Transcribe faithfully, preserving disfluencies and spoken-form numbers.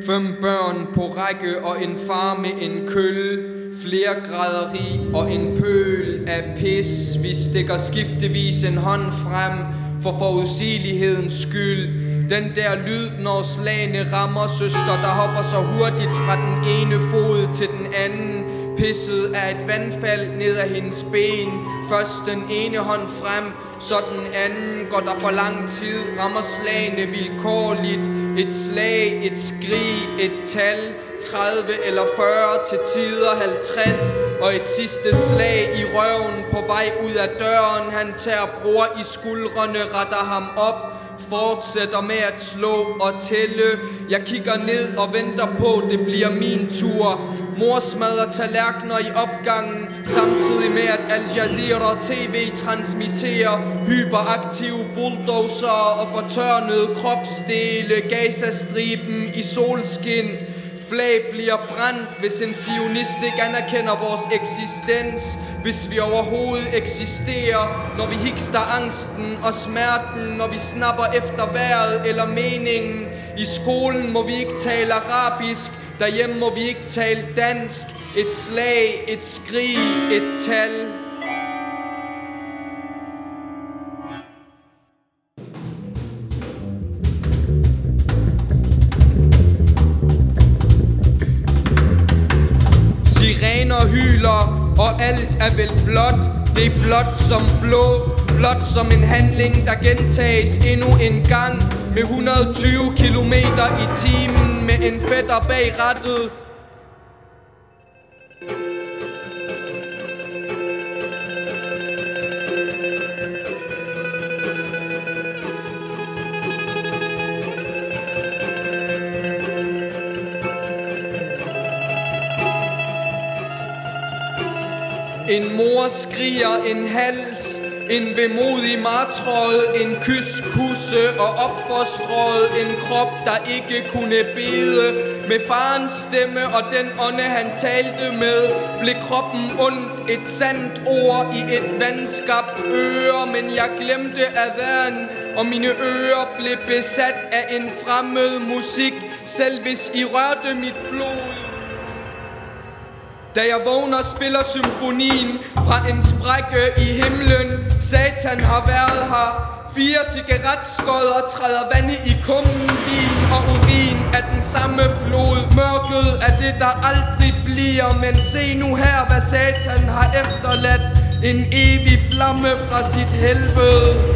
Fem børn på række og en far med en kølle. Flere græderi og en pøl af pis. Vi stikker skiftevis en hånd frem for forudsigelighedens skyld. Den der lyd, når slagene rammer søster, der hopper så hurtigt fra den ene fod til den anden. Pisset af et vandfald ned ad hendes ben. Først den ene hånd frem, så den anden. Går der for lang tid, rammer slagene vilkårligt. Et slag, et skrig, et tal, tredive eller fyrre, til tider halvtreds. Og et sidste slag i røven på vej ud af døren. Han tager bror i skuldrene, retter ham op, fortsætter med at slå og tælle. Jeg kigger ned og venter på, det bliver min tur. Mor smadrer tallerkener i opgangen, samtidig med at Al Jazeera T V transmitterer hyperaktive bulldozer og fortørnede kropsdele. Gazastriben i solskin. Flag bliver brændt, hvis en zionist ikke anerkender vores eksistens. Hvis vi overhovedet eksisterer. Når vi hikster angsten og smerten. Når vi snapper efter vejret eller meningen. I skolen må vi ikke tale arabisk. Derhjemme må vi ikke tale dansk. Et slag, et skrig, et tal. Sirener hyler, og alt er vel blåt. Det er blåt som blå, blåt som en handling, der gentages endnu en gang. Med et hundrede og tyve kilometer i timen, med en fætter bag rattet. En mor skriger, en hals, en vemodig martrød, en kyskusse og opforstrød, en krop, der ikke kunne bede. Med farens stemme og den ånde, han talte med, blev kroppen ondt, et sandt ord i et vandskabt øre. Men jeg glemte adhan, og mine ører blev besat af en fremmed musik, selv hvis I rørte mit blod. Da jeg vågner, spiller symfonien fra en sprække i himlen. Satan har været her. Fire cigaretskodder træder vande i kummen. Vin og urin er den samme flod. Mørket er det, der aldrig bliver. Men se nu her, hvad Satan har efterladt. En evig flamme fra sit helvede.